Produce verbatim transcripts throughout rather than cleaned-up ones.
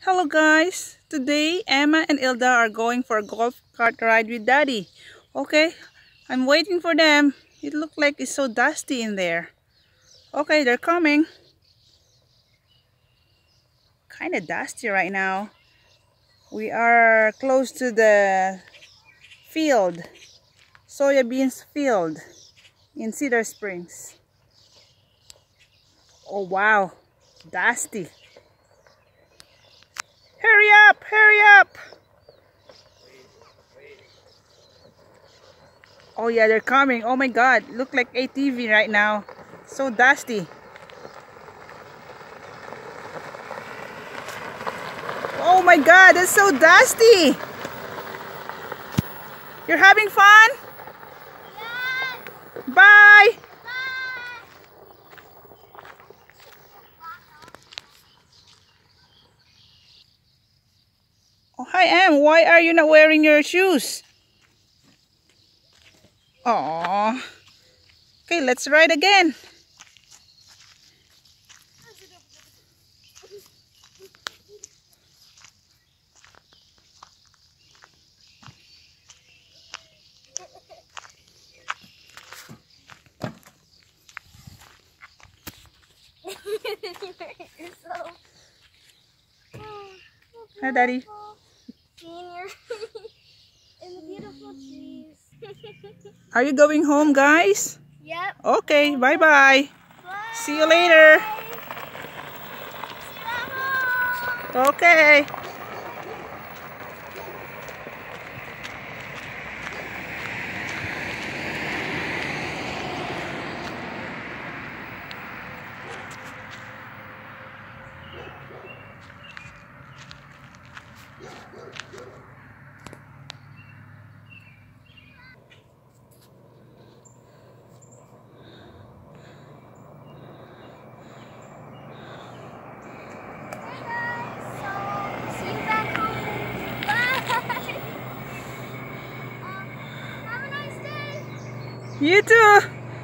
Hello guys! Today Emma and Ilda are going for a golf cart ride with Daddy. Okay, I'm waiting for them. It looks like it's so dusty in there. Okay, they're coming. Kinda dusty right now. We are close to the field, soya beans field in Cedar Springs. Oh wow, dusty. Hurry up! Hurry up! Oh yeah, they're coming. Oh my god, look like A T V right now. So dusty. Oh my god, that's so dusty. You're having fun? Yes. Bye! Bye. Oh, hi Em, why are you not wearing your shoes? Aww. Okay, let's ride again. Yourself. Oh, so Hi Daddy. Senior in the beautiful trees. Are you going home guys? Yep. Okay, bye bye. Bye. See you later. See you at home. Okay. You too.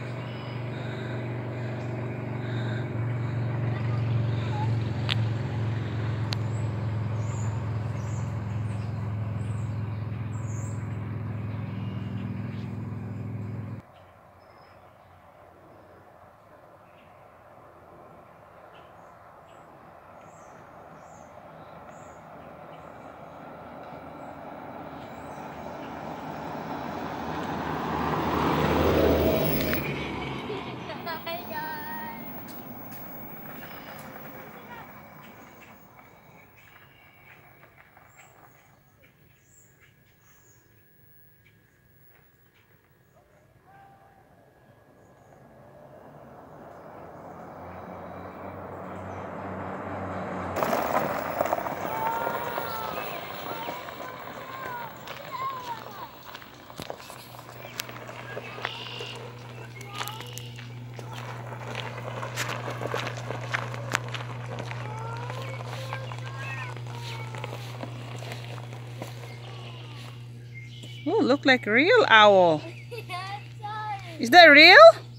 Oh, look like a real owl. Is that real?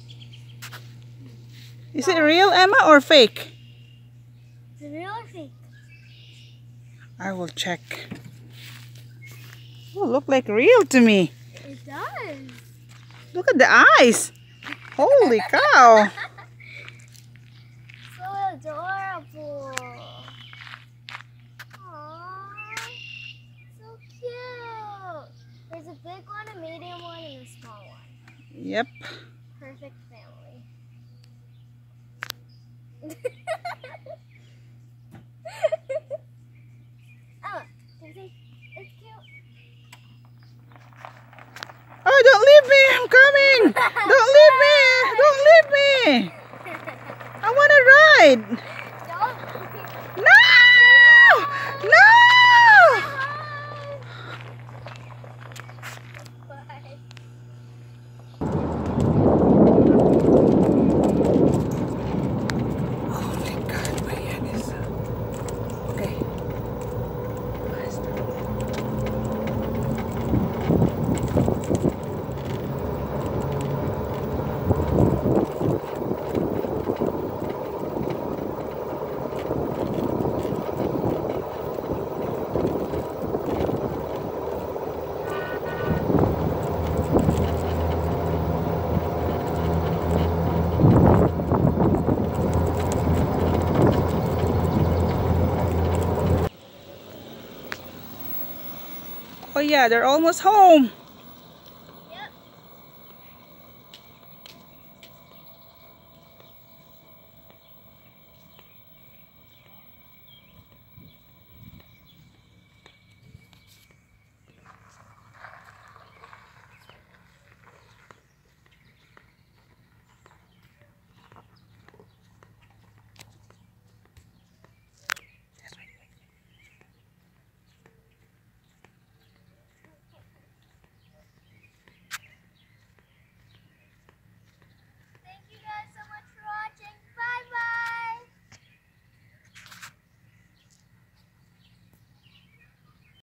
Is it real, Emma, or fake? Is it real or fake? I will check. Oh, look like real to me. It does. Look at the eyes. Holy cow. So adorable. Aww. So cute. There's a big one, a medium one, and a small one. Yep. Perfect family. Oh, do you think it's cute? Oh, don't leave me. I'm coming. Don't leave me. Don't leave me. I want to ride. Don't. No. No. Bye. Holy God, my hand is... Okay. yeah, they're almost home.